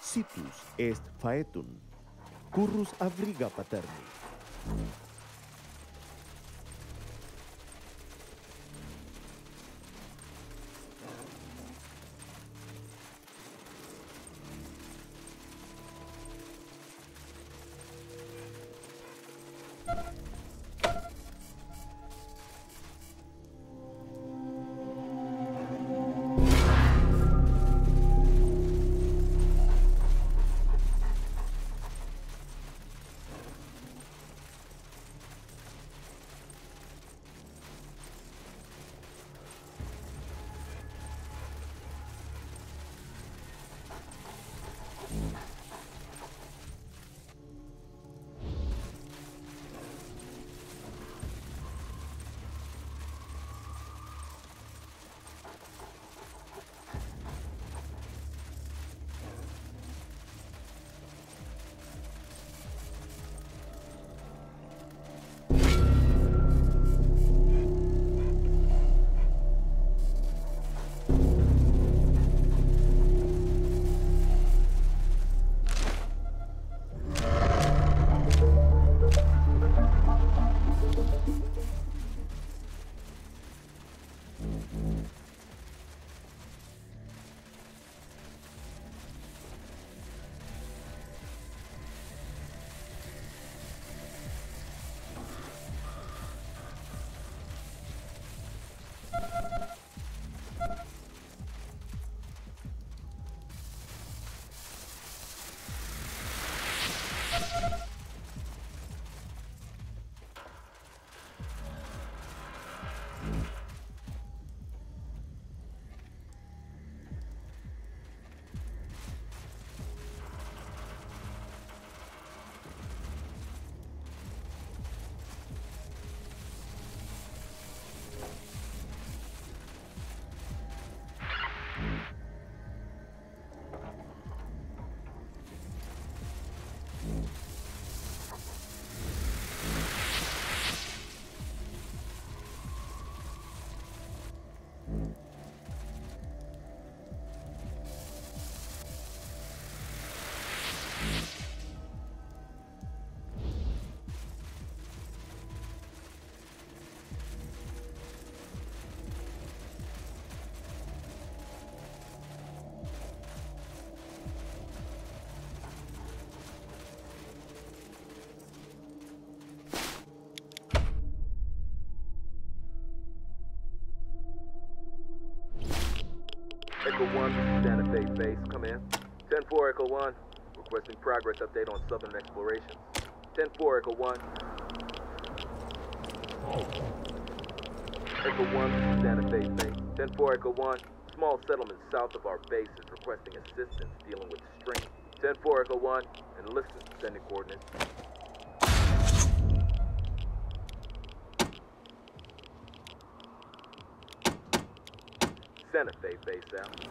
Situs est faetum, currus abriga paterni. Echo 1, Santa Fe base, come in. 10-4 Echo 1, requesting progress update on southern exploration. 10-4 Echo 1. Echo 1, Santa Fe base. 10-4 Echo 1, small settlement south of our base is requesting assistance dealing with strain. 10-4 Echo 1, and listen, sending coordinates. Santa Fe base out.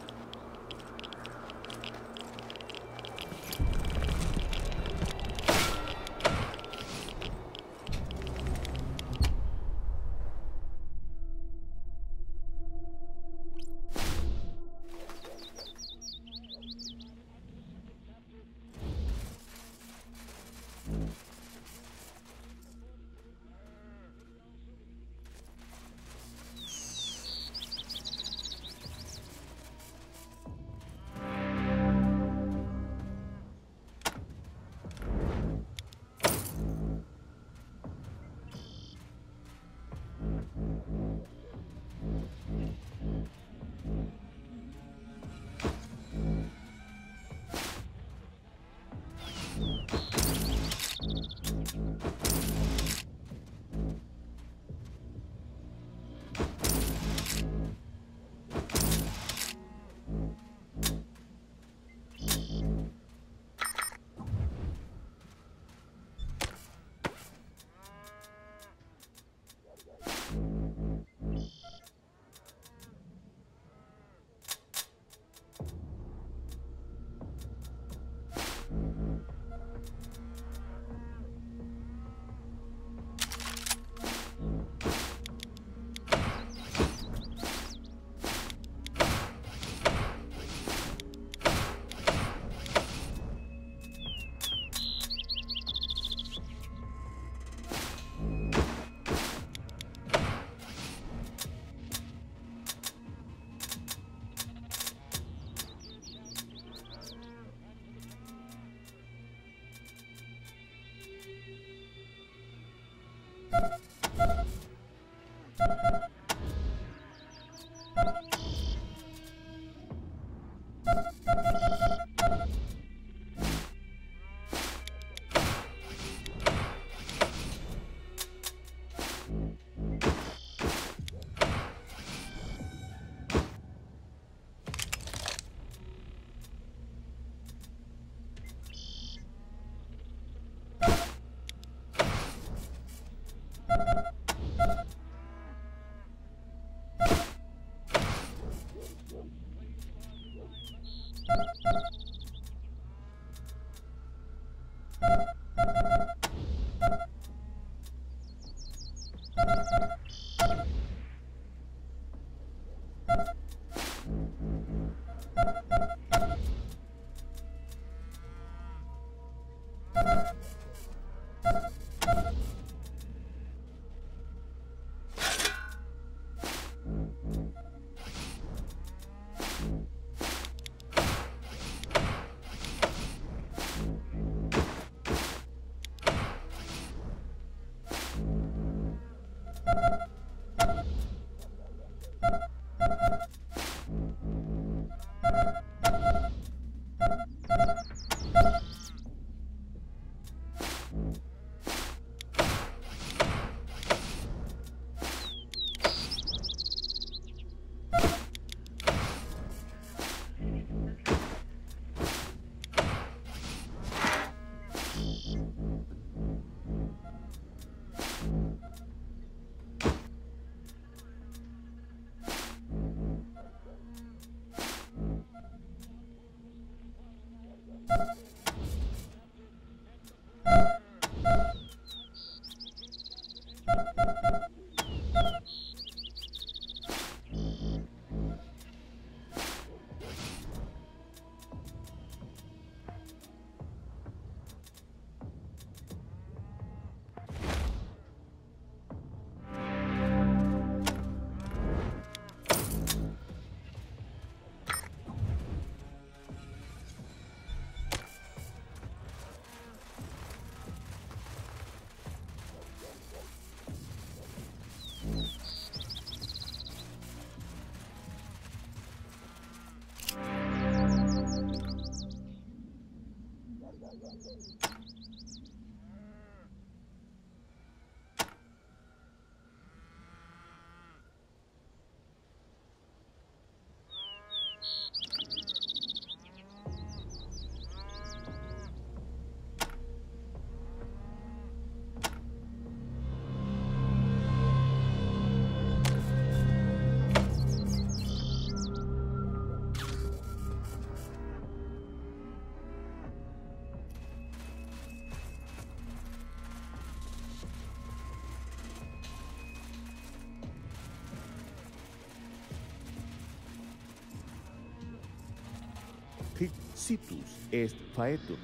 Hic situs est faetum,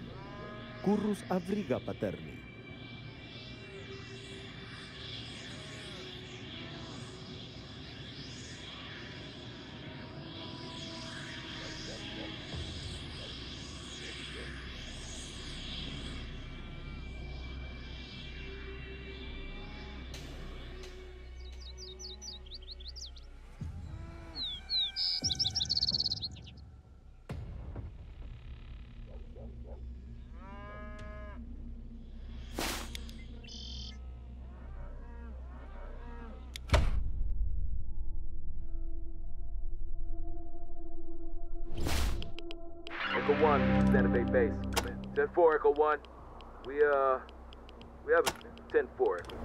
currus abriga paterni. Echo 1, this is Santa Fe base. Come in. 10-4, Echo 1. We have a 10-4, Echo.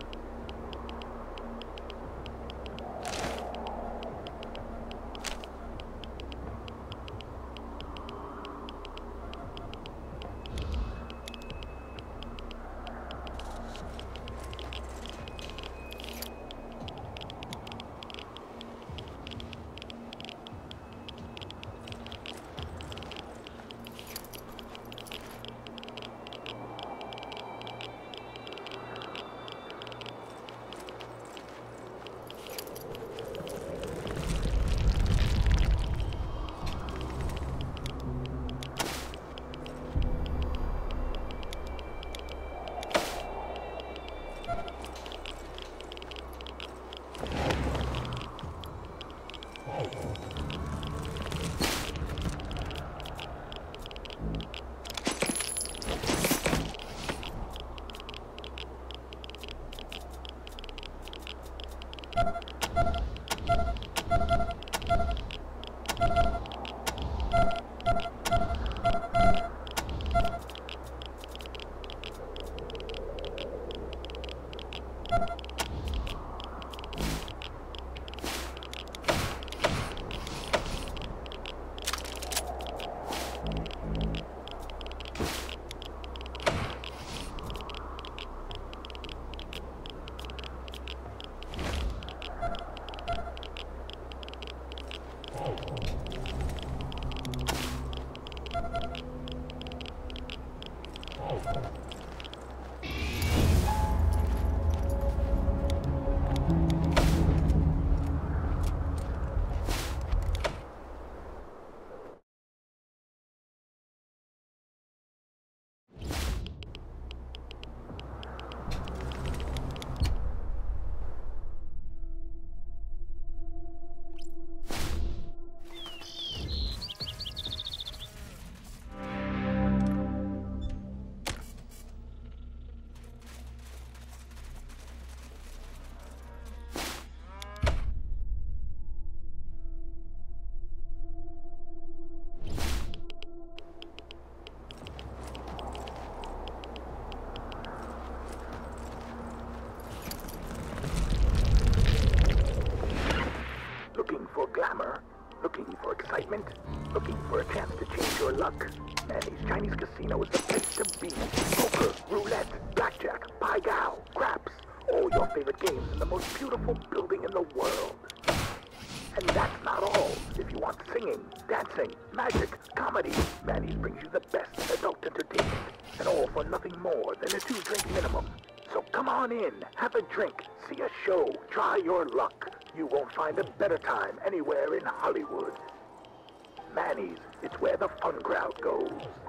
Looking for a chance to change your luck? Manny's Chinese Casino is the place to be. Poker, roulette, blackjack, pai gow, craps. All your favorite games in the most beautiful building in the world. And that's not all. If you want singing, dancing, magic, comedy, Manny's brings you the best adult entertainment. And all for nothing more than a 2-drink minimum. So come on in, have a drink, see a show, try your luck. You won't find a better time anywhere in Hollywood. Manny's, it's where the fun crowd goes.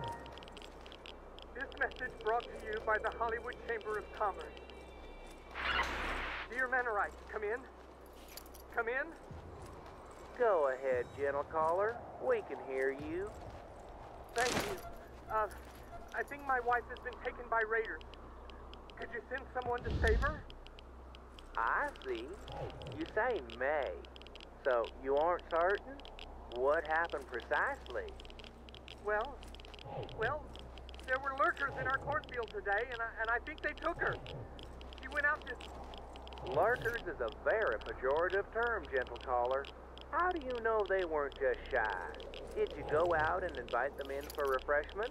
This message brought to you by the Hollywood Chamber of Commerce. Dear Manorites, come in. Come in. Go ahead, gentle caller. We can hear you. Thank you. I think my wife has been taken by raiders. Could you send someone to save her? I see. You say may. So you aren't certain? What happened precisely? Well, there were lurkers in our cornfield today, and I think they took her. She went out to... Lurkers is a very pejorative term, gentle caller. How do you know they weren't just shy? Did you go out and invite them in for refreshments?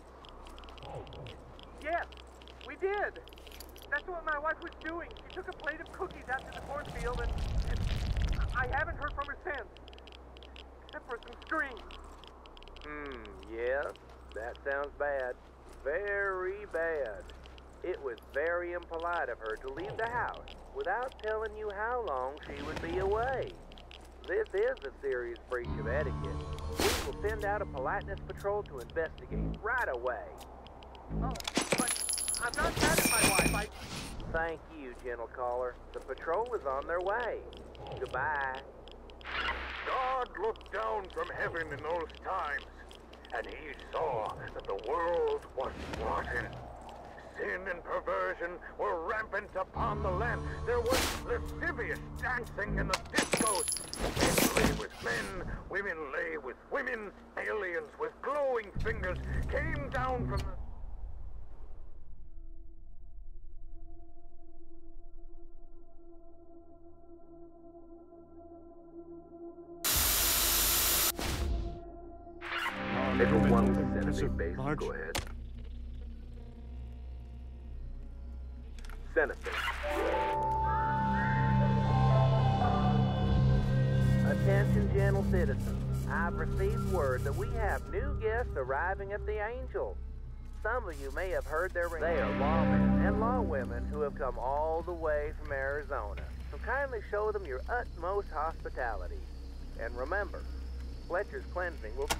Yes, we did. That's what my wife was doing. She took a plate of cookies out to the cornfield, and I haven't heard from her since. Except for some screams. Yes, that sounds bad. Very bad. It was very impolite of her to leave the house without telling you how long she would be away. This is a serious breach of etiquette. We will send out a politeness patrol to investigate right away. Oh, but I'm not mad at my wife. Thank you, gentle caller. The patrol is on their way. Goodbye. God looked down from heaven in those times, and he saw that the world was rotten. Sin and perversion were rampant upon the land. There was lascivious dancing in the discos. Men lay with men, women lay with women. Aliens with glowing fingers came down from the... Everyone with enemy base, March. go ahead. Senator. Attention, gentle citizens. I've received word that we have new guests arriving at the Angel. Some of you may have heard their ring. They are lawmen and lawwomen who have come all the way from Arizona. So kindly show them your utmost hospitality. And remember, Fletcher's cleansing will...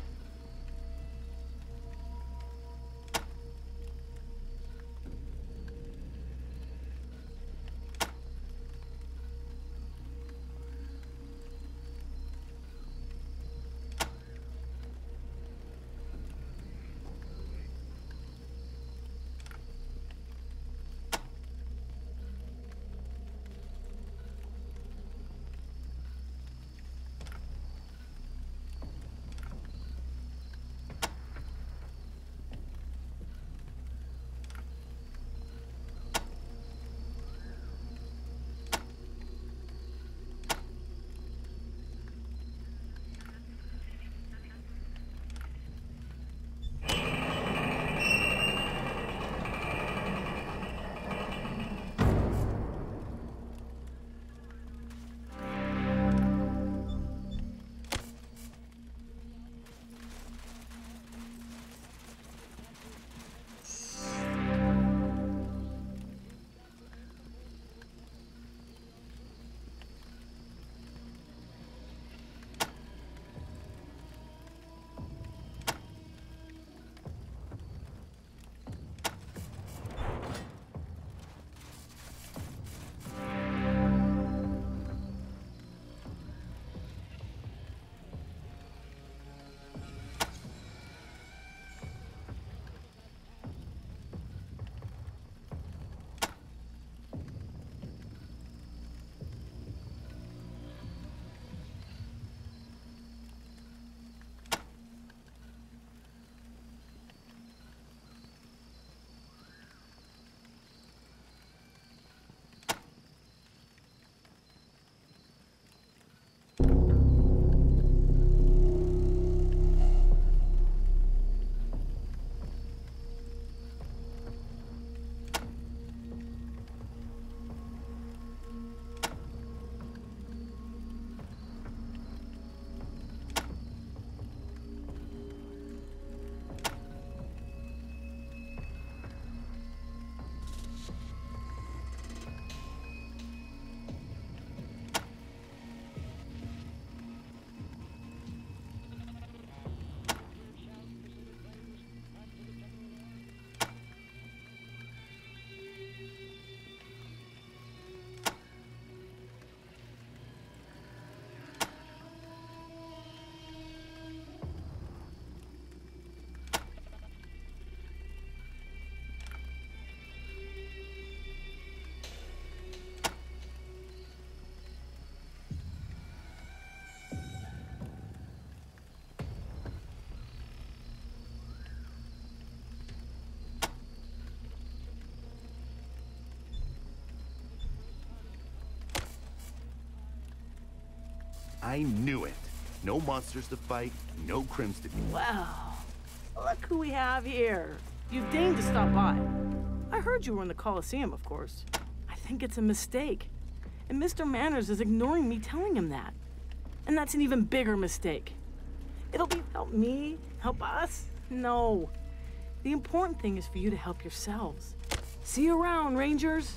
I knew it. No monsters to fight, no crims to be. Well, look who we have here. You deigned to stop by. I heard you were in the Coliseum, of course. I think it's a mistake. And Mr. Manners is ignoring me telling him that. And that's an even bigger mistake. It'll be help me, help us? No. The important thing is for you to help yourselves. See you around, Rangers.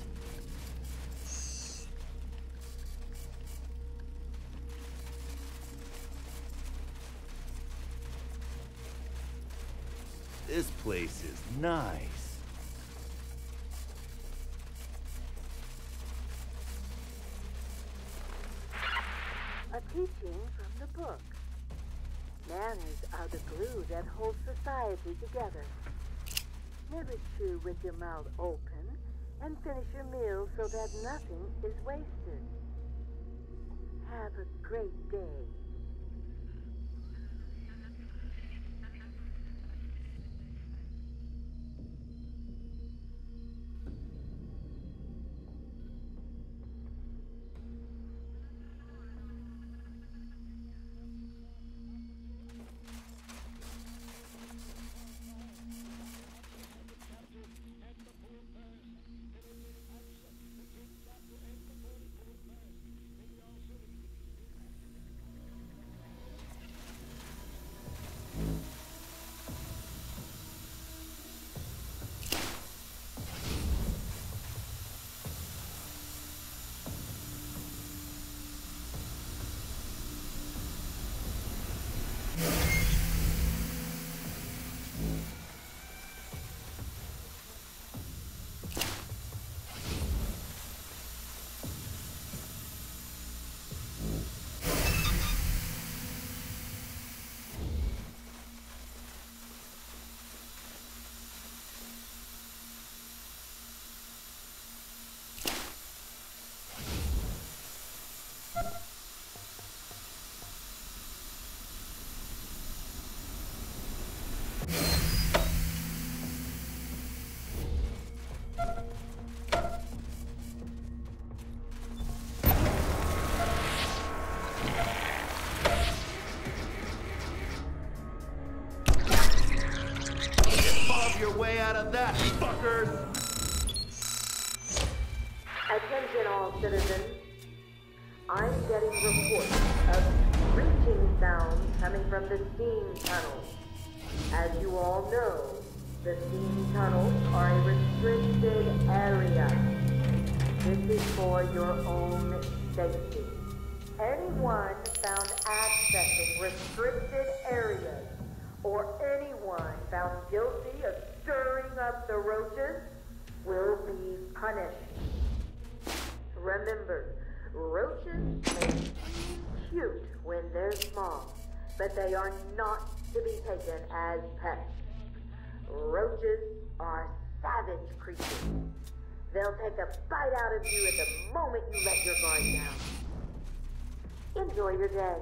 This place is nice. A teaching from the book. Manners are the glue that holds society together. Never chew with your mouth open, and finish your meal so that nothing is wasted. Have a great day. Your way out of that, fuckers! Attention all citizens. I'm getting reports of screeching sounds coming from the steam tunnels. As you all know, the steam tunnels are a restricted area. This is for your own safety. Anyone found accessing restricted areas or anyone found guilty of stirring up the roaches will be punished. Remember, roaches may seem cute when they're small, but they are not to be taken as pets. Roaches are savage creatures. They'll take a bite out of you at the moment you let your guard down. Enjoy your day.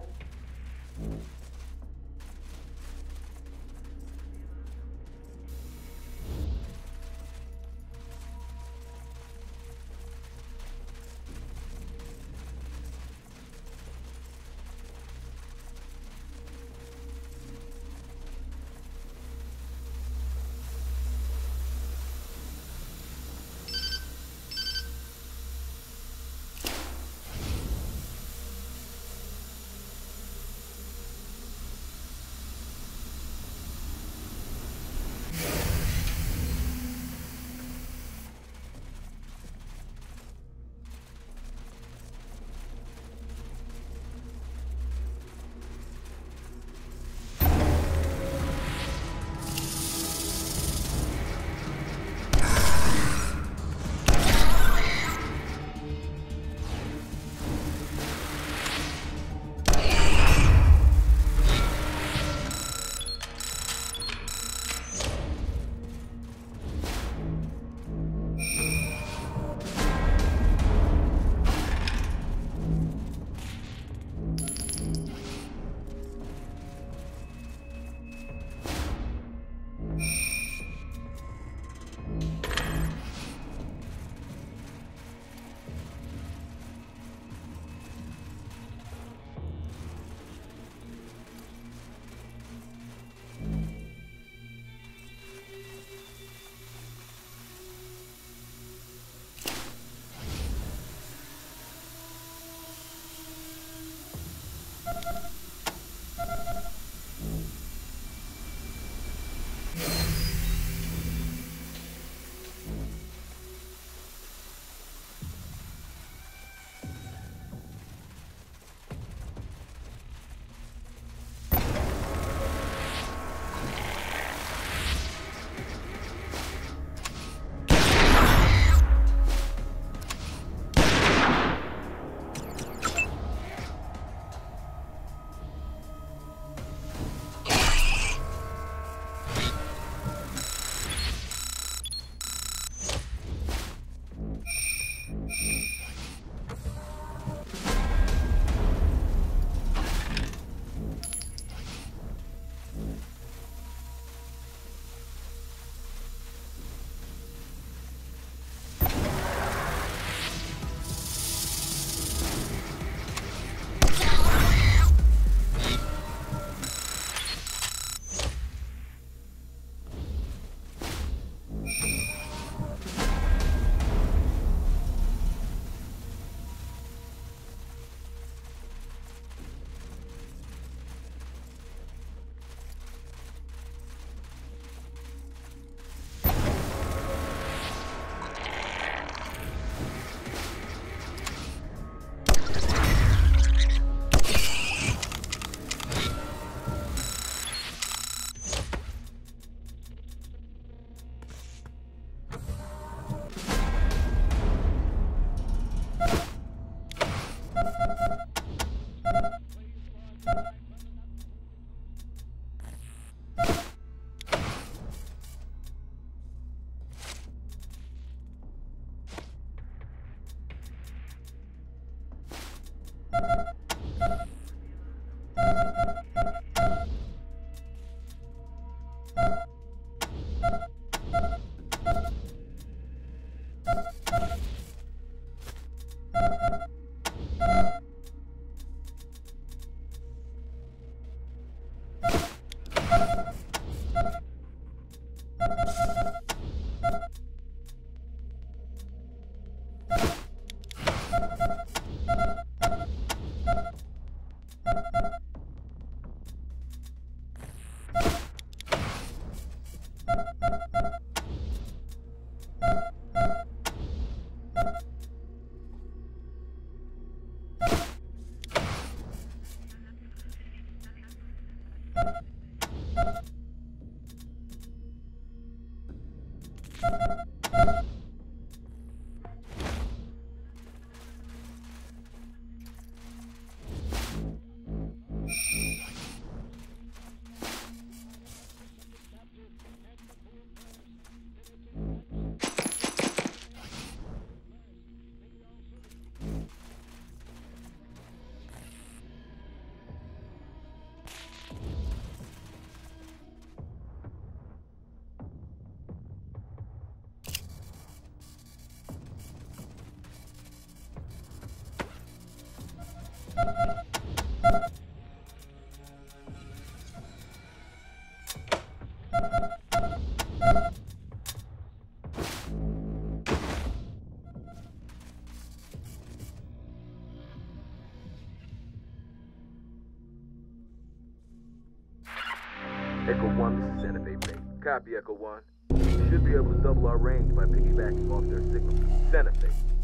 Echo 1, this is Santa Fe Base. Copy, Echo 1. We should be able to double our range by piggybacking off their signal. Santa Fe.